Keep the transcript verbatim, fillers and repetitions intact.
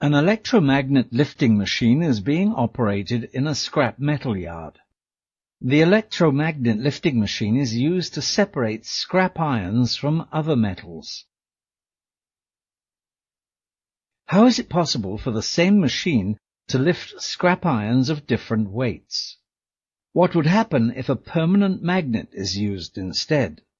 An electromagnet lifting machine is being operated in a scrap metal yard. The electromagnet lifting machine is used to separate scrap irons from other metals. How is it possible for the same machine to lift scrap irons of different weights? What would happen if a permanent magnet is used instead?